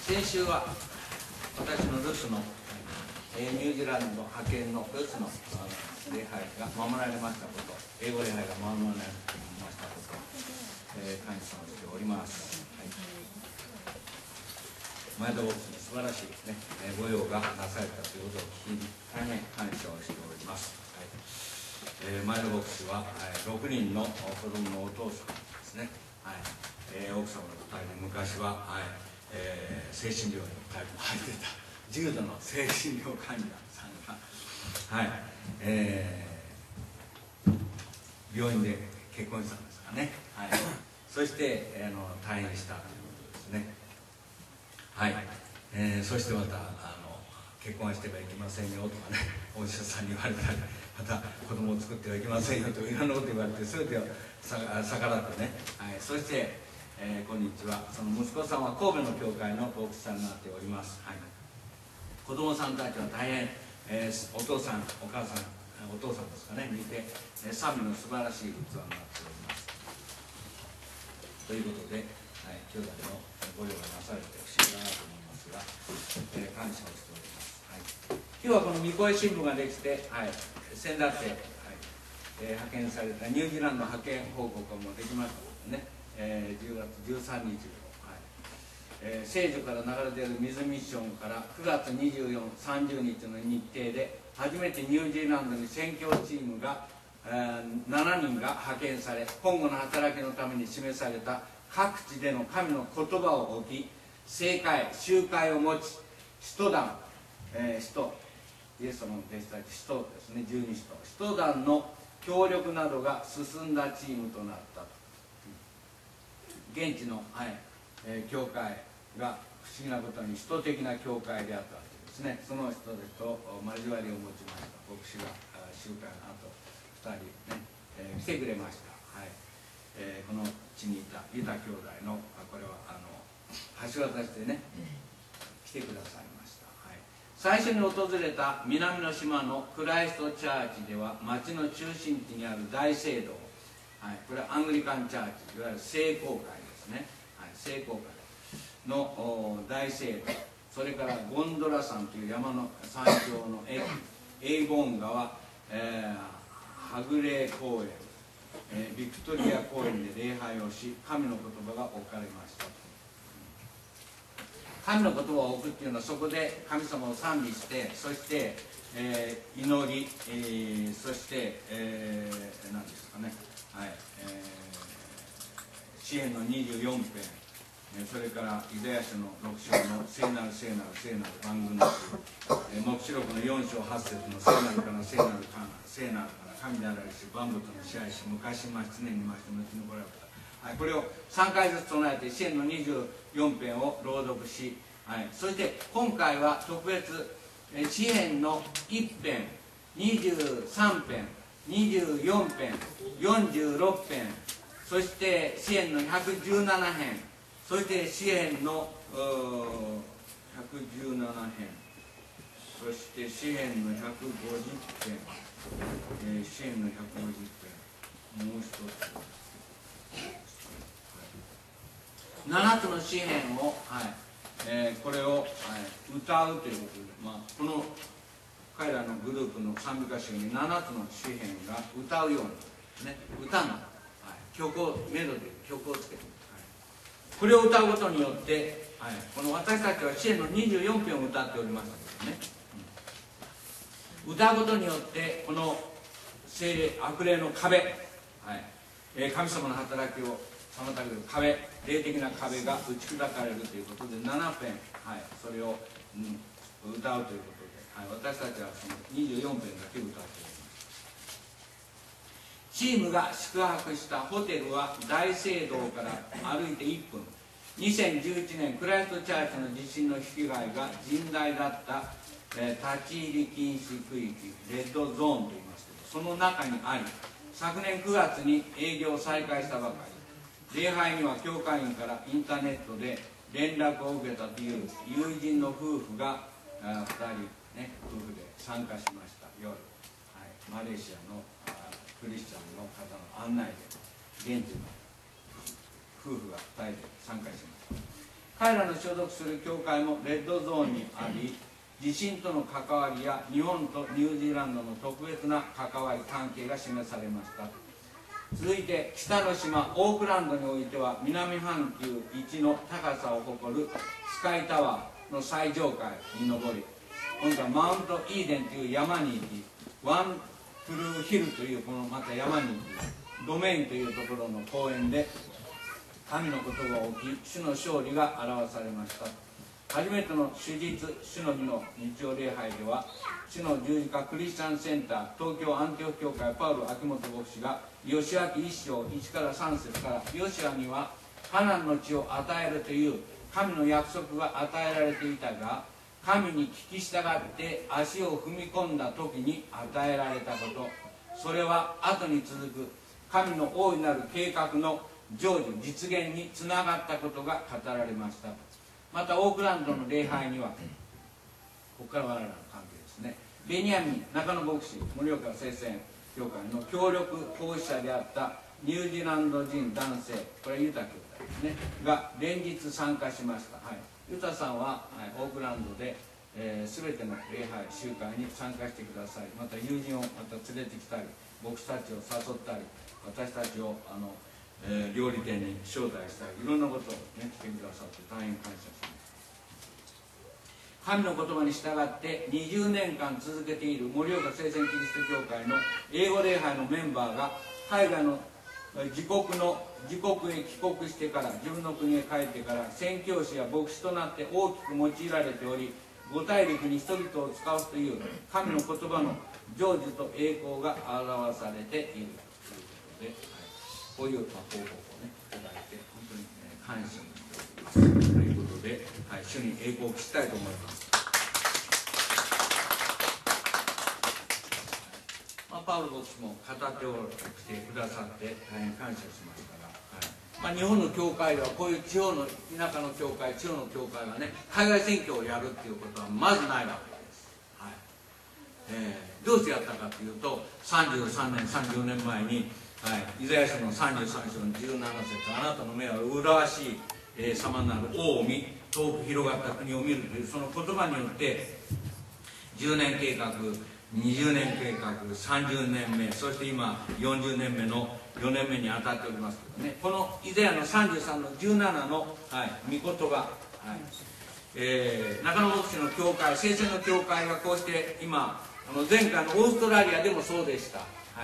先週は私の留守のニュージーランド派遣の留守の礼拝が守られましたこと、英語礼拝が守られましたこと、感謝をしております。前田牧師に素晴らしい、ご用がなされたということを聞き、大変感謝をしております。前田牧師は6人の子供のお父さんですね。奥様の2人で昔は、精神病院の2人も入っていた重度の精神病患者さんが、病院で結婚したんですかね。そして退院したということですね。そしてまた結婚してはいけませんよとかね、お医者さんに言われたり、また子供を作ってはいけませんよといろんなこと言われて、全てを逆らってね、そしてこんにちは。その息子さんは神戸の教会の牧師さんになっております。子供さんたちは大変、お父さん、お母さん、お父さんですかね、見て、賛美の素晴らしい器になっております。ということで、兄弟のご用がなされて不思議だなと思いますが、感謝をしております。今日はこの御声新聞ができて、先だって、派遣されたニュージーランド派遣報告もできましたのでね。10月13日聖女から流れている水ミッションから9月24、30日の日程で初めてニュージーランドに宣教チームが7人が派遣され、今後の働きのために示された各地での神の言葉を置き、正会、集会を持ち、使徒団、使徒、イエス様の弟子たち、使徒ですね、12使徒、使徒団の協力などが進んだチームとなったと。現地の、教会が不思議なことに使徒的な教会であったわけですね。その人たちと交わりを持ちました。牧師が集会の後2人、来てくれました。この地にいたユタ兄弟のこれは橋渡しでね来てくださいました。最初に訪れた南の島のクライストチャーチでは町の中心地にある大聖堂、これはアングリカンチャーチ、いわゆる聖公会ですね。聖公会の大聖堂、それからゴンドラ山という山の山頂の駅、エイボーン川、ハグレー公園、ビクトリア公園で礼拝をし、神の言葉が置かれました。神の言葉を置くっていうのは、そこで神様を賛美して、そして、祈り、そして、何ですかね、詩篇の24編、それからイザヤ書の6章の聖なる聖なる聖なる万軍の主、黙示録の4章8節の聖なるから聖なるから聖なるから神であられし万物の支配し、昔まし常にまし後に来られた。これを3回ずつ唱えて詩篇の24編を朗読し、そして今回は特別詩篇の1編、23編、24編、46編、そして詩篇の117編、そして詩篇の117編、そして詩篇の150編、詩篇の150編、もう一つ7つの詩篇を、これを、歌うということで、この彼らのグループの賛美歌集に7つの詩篇が歌うように、歌が、曲をメロディー、曲をつけて、これを歌うことによって、この私たちは詩篇の24編を歌っておりましたけどね、歌うことによってこの聖霊、悪霊の壁、神様の働きを妨げる壁、霊的な壁が打ち砕かれるということで7編、それを、歌うということで、私たちはその24編だけ歌っております。チームが宿泊したホテルは大聖堂から歩いて1分。2011年クライストチャーチの地震の被害が甚大だった、立ち入り禁止区域、レッドゾーンといいますけど、その中にあり、昨年9月に営業を再開したばかり。礼拝には教会員からインターネットで連絡を受けたという友人の夫婦が2人、夫婦で参加しました。夜、マレーシアのクリスチャンの方の案内で現地の夫婦が2人で参加しました。 彼らの所属する教会もレッドゾーンにあり、地震との関わりや日本とニュージーランドの特別な関わり関係が示されました。続いて北の島オークランドにおいては、南半球一の高さを誇るスカイタワーの最上階に登り、今度はマウントイーデンという山に行き、ワントゥルーヒルというこのまた山に行き、ドメインというところの公園で神のことが起き、主の勝利が表されました。初めての主日主の日の日曜礼拝では、主の十字架クリスチャンセンター東京アンティオ教会パウロ秋元牧師が、ヨシュア記1章1から3節から、ヨシュアにはカナンの地を与えるという神の約束が与えられていたが、神に聞き従って足を踏み込んだ時に与えられたこと、それは後に続く神の大いなる計画の成就実現につながったことが語られました。またオークランドの礼拝には、ここから我々の関係ですね、ベニヤミン中野牧師盛岡聖戦教会の協力奉仕者であったニュージーランド人男性、これはユタ兄弟ですねが連日参加しました。ユタさんは、オークランドで、全ての礼拝集会に参加してください。また友人をまた連れてきたり、牧師たちを誘ったり、私たちを料理店に招待したり、いろんなことを、ね、してくださって大変感謝します。神の言葉に従って20年間続けている盛岡聖戦キリスト教会の英語礼拝のメンバーが、海外の自国へ帰国してから、自分の国へ帰ってから宣教師や牧師となって大きく用いられており、五大陸に人々を使うという神の言葉の成就と栄光が表されているということで、こういう報告をねいただいて、本当に、感謝しておりますということで、主に栄光を期したいと思います。パウロ牧師も語っておられてくださって大変感謝しましたが、日本の教会ではこういう地方の田舎の教会、地方の教会はね、海外選挙をやるっていうことはまずないわけです。どうしてやったかというと、33年34年前に、イザヤ書の33章の17節、あなたの目は麗しい様なる王を見、遠く広がった国を見るというその言葉によって、10年計画、20年計画、30年目、そして今40年目の4年目に当たっておりますけどね、このイザヤの33の17の、御言葉、中野牧師の教会、聖戦の教会がこうして今、前回のオーストラリアでもそうでした。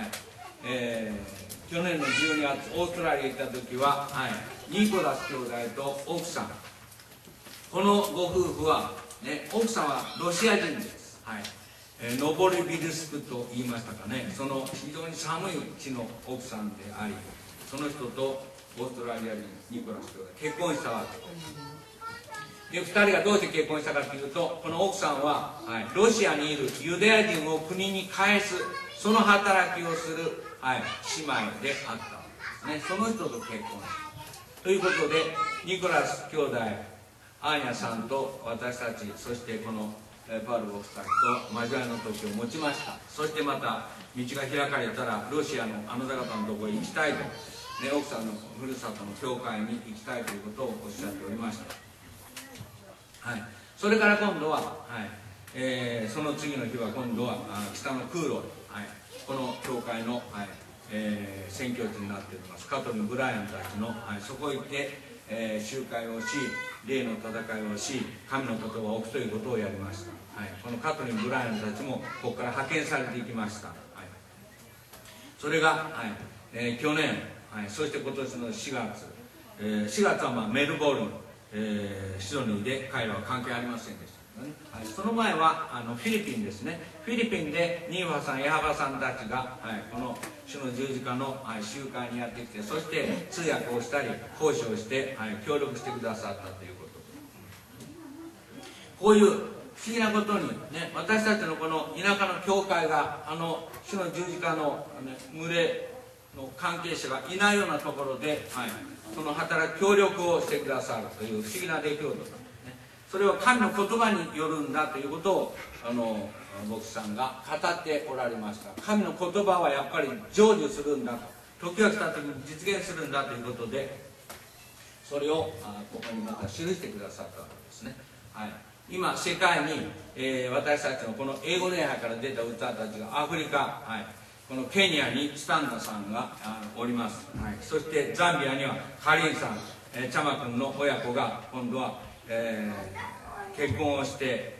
去年の12月オーストラリアに行った時は、ニコラス兄弟と奥さん、このご夫婦は、ね、奥さんはロシア人です。ノボリビルスクと言いましたかね、その非常に寒い地の奥さんであり、その人とオーストラリア人ニコラス兄弟結婚したわけです。で2人がどうして結婚したかというと、この奥さんは、ロシアにいるユダヤ人を国に返す、その働きをする、姉妹であったわけですね。その人と結婚したということで、ニコラス兄弟、アーニャさんと私たち、そしてこのパウロ牧師たちと交わりの時を持ちました。そしてまた道が開かれたらロシアのあなた方のところへ行きたいと、奥さんのふるさとの教会に行きたいということをおっしゃっておりました。それから今度は、その次の日は今度は北の空路、この教会の、宣教地になっておりますカトリン・ブライアンたちの、そこへ行って、集会をし、霊の戦いをし、神のことを置くということをやりました。このカトリン・ブライアンたちもここから派遣されていきました。それが、去年、そして今年の4月、4月はメルボルン、シドニーで彼らは関係ありませんでしたけどね。その前はフィリピンですね。フィリピンでニーファさん、ヤハバさんたちが、この主の十字架の、集会にやってきて、そして通訳をしたり講師をして、協力してくださったということです。こういう不思議なことに、ね、私たちのこの田舎の教会が主の十字架の、群れの関係者がいないようなところで、その働き協力をしてくださるという不思議な出来事なんですね。それは神の言葉によるんだということを牧師さんが語っておられました。神の言葉はやっぱり成就するんだと、時が来た時に実現するんだということで、 それをここにまた記してくださったわけですね。はい、今世界に、私たちのこの英語礼拝から出た歌たちがアフリカ、はい、このケニアにスタンダさんがおります、はい、そしてザンビアにはカリンさん、チャマ君の親子が今度は、結婚をして、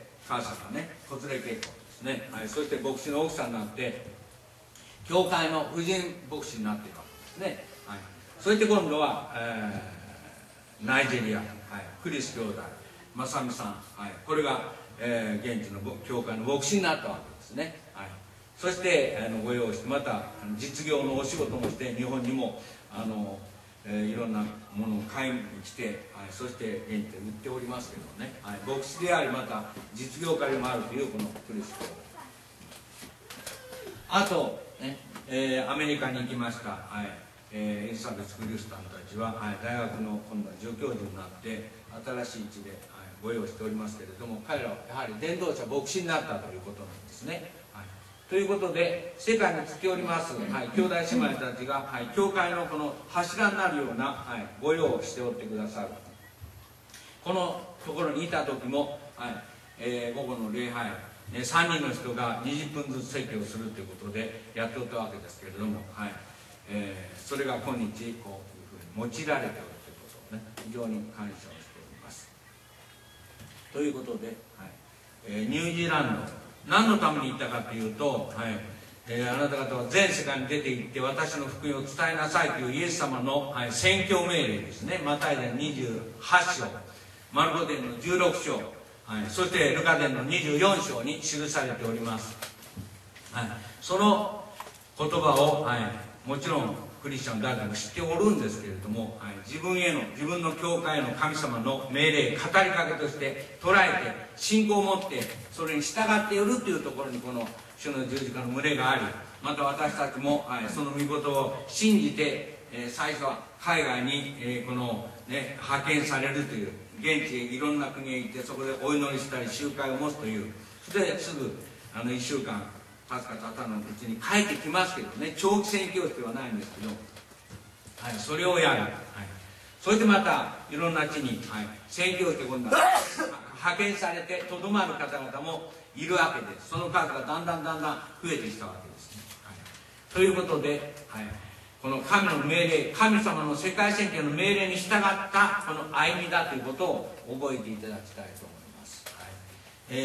母さんがね子連れ結婚ですね、はい、そして牧師の奥さんになって教会の婦人牧師になっているわけですね、はい、そして今度は、ナイジェリア、はい、クリス兄弟マサミさん、はい、これが、現地の教会の牧師になったわけですね、はい、そしてご用意してまた実業のお仕事もして日本にもいろんなものを買いに来て、はい、そして現地で売っておりますけどね、はい、牧師でありまた実業家でもあるというこのクリス兄弟、あと、ねアメリカに行きました、はい、エリザベス・クリスタンたちは、はい、大学の今度は助教授になって新しい地で、はい、ご用意しておりますけれども、彼らはやはり伝道者牧師になったということなんですね、はい、ということで世界につきおります、はい、兄弟姉妹たちが、はい、教会のこの柱になるような、はい、ご用をしておってくださる。このところにいた時も、はい、午後の礼拝、3人の人が20分ずつ説教をするということでやっておったわけですけれども、はい、それが今日こういうふうに用いられておるということをね、非常に感謝をしております。ということで、はい、ニュージーランド何のために行ったかというと、はい、あなた方は全世界に出て行って私の福音を伝えなさいというイエス様の、はい、宣教命令ですね。マタイ伝28章、マルコ伝の16章、はい、そしてルカ伝の24章に記されております、はい、その言葉を、はい、もちろんクリスチャン誰でも知っておるんですけれども、はい、自分の教会への神様の命令、語りかけとして捉えて信仰を持ってそれに従っているというところにこの主の十字架の群れがあり、また私たちも、はい、その御事を信じて、最初は海外に、この、ね、派遣されるという現地へいろんな国へ行ってそこでお祈りしたり集会を持つという、それですぐ1週間経つか経たのうちに帰ってきますけどね、長期宣教師ではないんですけど、はい、それをやる、はい、それでまたいろんな地に、はい、宣教師で今度は派遣されてとどまる方々もいるわけです。その数がだんだん増えてきたわけですね、はい、ということで、はい、この神の命令、神様の世界宣教の命令に従ったこの歩みだということを覚えていただきたいと思います、はい、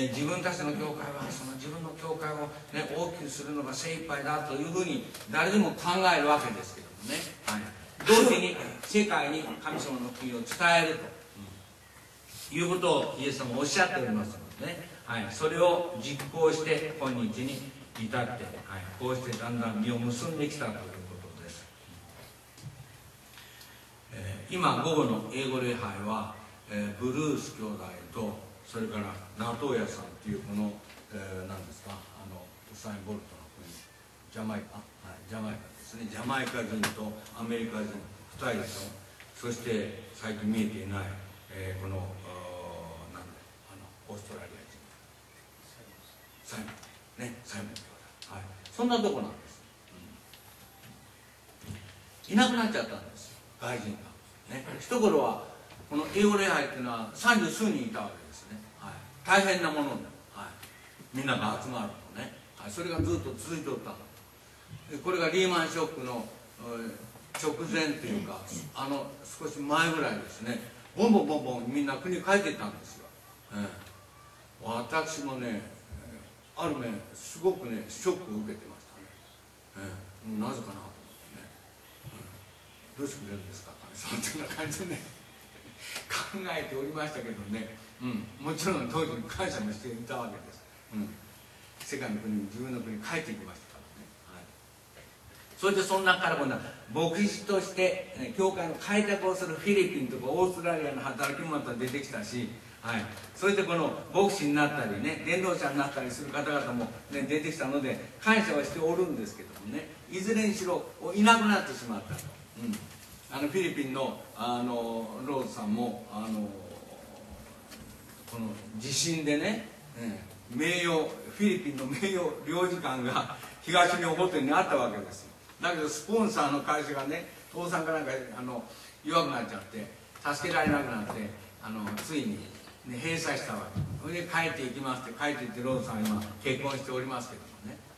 自分たちの教会はその自分の教会を、ね、大きくするのが精一杯だというふうに誰でも考えるわけですけどもね、はい、同時に世界に神様の国を伝えるということをイエス様はおっしゃっておりますのでね、はい、それを実行して今日に至って、はい、こうしてだんだん実を結んできたということです。今午後の英語礼拝は、ブルース兄弟とそれからナトーヤさんというこの、何ですか、ウサイン・ボルトの国、ジャマイカですね、ジャマイカ人とアメリカ人2人と、そして最近見えていない、このオーストラリア人サイモンね、サイモン兄弟、はい、そんなとこなんです、いなくなっちゃったんですよ、外人がね。一頃はこの英語礼拝っていうのは30数人いたわけですね、はい、大変なもので、はい、みんなが集まるとね、はい、それがずっと続いておったので、これがリーマンショックの直前というか少し前ぐらいですね、ボンボンみんな国帰っていったんですよ、私もね、ある面すごくねショックを受けてましたね、なぜかなと思ってね、どうしてくれるんですか神様というような感じでね考えておりましたけどね、もちろん当時に感謝もしていたわけです、世界の国に自分の国に帰ってきましたからね、はい、それでその中から今度は牧師として、教会の開拓をするフィリピンとかオーストラリアの働きもまた出てきたし、はい、それでこの牧師になったりね、伝道者になったりする方々も、ね、出てきたので感謝はしておるんですけどもね、いずれにしろいなくなってしまったと、フィリピンのローズさんもこの地震でね、フィリピンの名誉領事館が東日本ホテルにあったわけですよ。だけどスポンサーの会社がね、倒産かなんか弱くなっちゃって助けられなくなってついに、ね、閉鎖したわけ。それで帰っていきますって帰っていってローズさんは今結婚しておりますけどもね、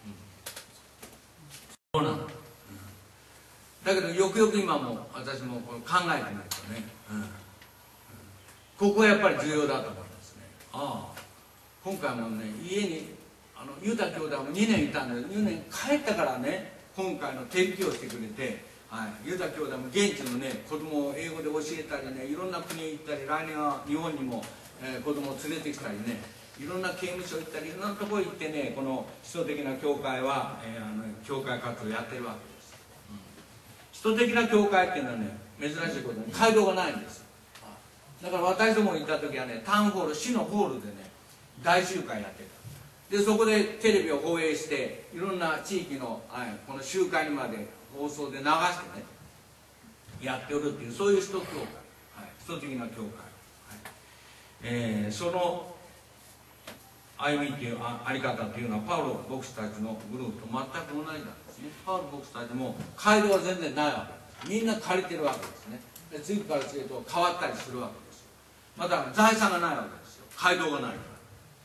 そうなんだ、だけどよくよく今も私もこれ考えてみるとね、ここはやっぱり重要だと思いますね。今回もね家にユタ兄弟も2年いたんで2年帰ったからね今回の手引きをしてくれて、ユタ兄弟も現地のね子供を英語で教えたりねいろんな国へ行ったり来年は日本にも、子供を連れてきたりねいろんな刑務所行ったりいろんなところ行ってねこの基礎的な教会は、教会活動をやってるわけです。基礎的な教会っていうのはね珍しいことに街道がないんです。だから私ども行った時はねタウンホール市のホールでね大集会やってた。でそこでテレビを放映していろんな地域の、この集会にまで放送で流してねやっておるっていうそういう基礎教会、基礎的な教会、その歩みっていうあり方っていうのはパウロ牧師たちのグループと全く同じなんですね。パウロ牧師たちも街道は全然ないわけです。みんな借りてるわけですね。で次から次へと変わったりするわけですよ。また財産がないわけですよ。街道がないから、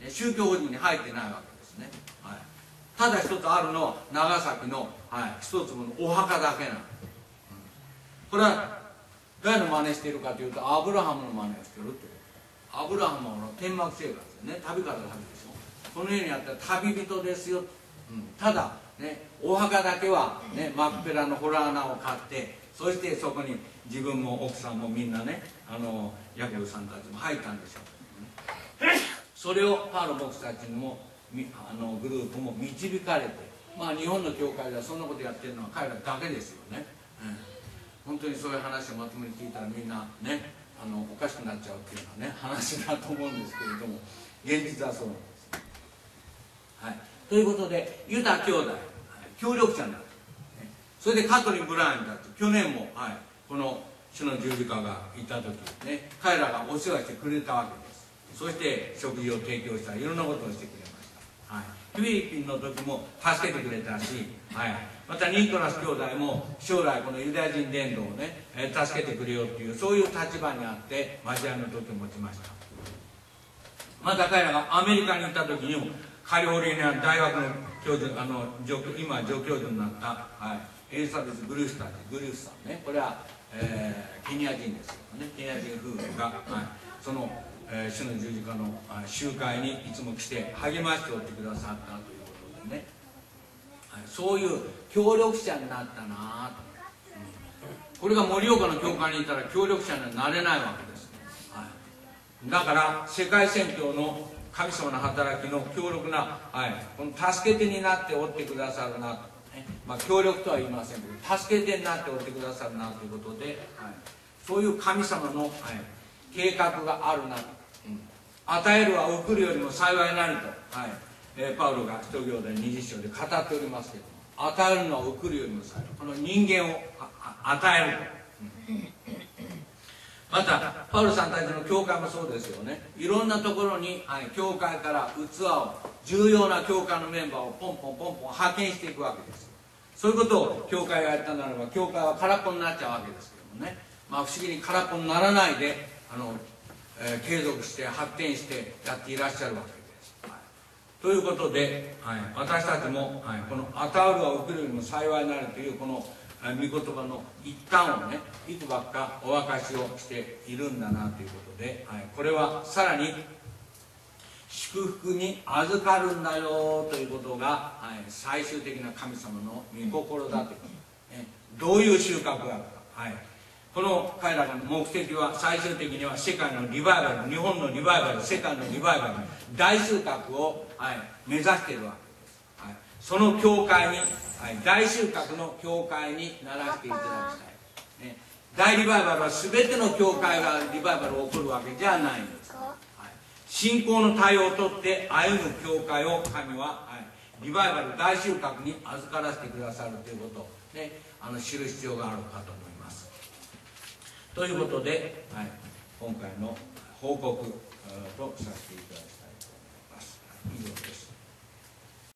宗教法人に入ってないわけですね、ただ一つあるのは長崎の、一つのお墓だけなんです、これは誰の真似しているかというとアブラハムの真似をしているということ。アブラハムの天幕生活でね旅から旅でしょ。このようにやったら旅人ですよ、ただねお墓だけはね真っ平の洞穴を買ってそしてそこに自分も奥さんもみんなねヤコブさんたちも入ったんでしょう。それをパウロ牧師たちにもグループも導かれて、日本の教会ではそんなことやってるのは彼らだけですよね、本当にそういう話をまとめて聞いたらみんなねおかしくなっちゃうっていうようなね話だと思うんですけれども現実はそうなんです、ということでユタ兄弟、協力者になる、それでカトリン・ブライアンだと去年も、この主の十字架がいた時ね彼らがお世話してくれたわけです。そして食事を提供したりいろんなことをしてくれました、フィリピンの時も助けてくれたし、またニコラス兄弟も将来このユダヤ人伝道をね助けてくれよっていうそういう立場にあって交わりの時を持ちました。また彼らがアメリカに行った時にもカリフォルニア大学の教授今助教授になった、エリザベス・グリフさんねこれは、ケニア人ですけどねケニア人夫婦が、その主の十字架の集会にいつも来て励ましておってくださったということでね、そういう協力者になったなと、これが盛岡の教会にいたら協力者にはなれないわけです、だから世界宣教の神様の働きの強力な、この助け手になっておってくださるなと、協力とは言いませんけど助け手になっておってくださるなということで、そういう神様の、計画があるなと、与えるは送るよりも幸いなりと、パウロが使徒行伝20章で語っておりますけども、与えるのは送るよりも幸い、この人間を与えると、またパウロさんたちの教会もそうですよね。いろんなところに、教会から器を重要な教会のメンバーをポンポン派遣していくわけです。そういうことを教会がやったならば教会は空っぽになっちゃうわけですけどもね、不思議に空っぽにならないで継続して発展してやっていらっしゃるわけです、ということで、私たちも、この「与えるは送るよりも幸いなる」というこの御言葉の一端をねいくばっかお明かしをしているんだなということで、これはさらに祝福に預かるんだよということが、最終的な神様の御心だということ、どういう収穫があるか、この彼らの目的は最終的には世界のリバイバル、日本のリバイバル、世界のリバイバル、大収穫を、目指しているわけです、その教会に、大収穫の教会にならせていただきたい、大リバイバルは全ての教会がリバイバルが起こるわけじゃないんです、信仰の対応をとって歩む教会を神は、リバイバル大収穫に預からせてくださるということを、ね、知る必要があるかと思います。ということで、今回の報告とさせていただきたいと思います。以上です。